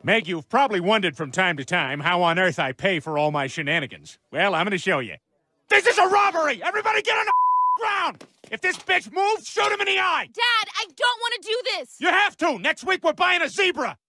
Meg, you've probably wondered from time to time how on earth I pay for all my shenanigans. Well, I'm gonna show you. This is a robbery! Everybody get on the ground! If this bitch moves, shoot him in the eye! Dad, I don't want to do this! You have to! Next week we're buying a zebra!